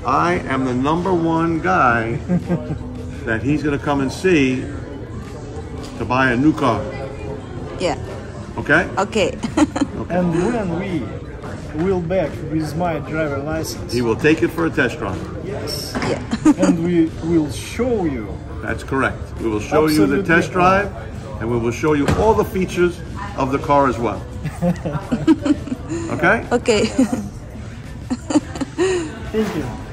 I am the #1 guy that he's going to come and see to buy a new car. Yeah. Okay? Okay. And when we will back with my driver license, He will take it for a test drive. yes, Yeah. and we will show you. That's correct. We will show you the test drive, and we will show you all the features of the car as well. Okay? Okay. Thank you.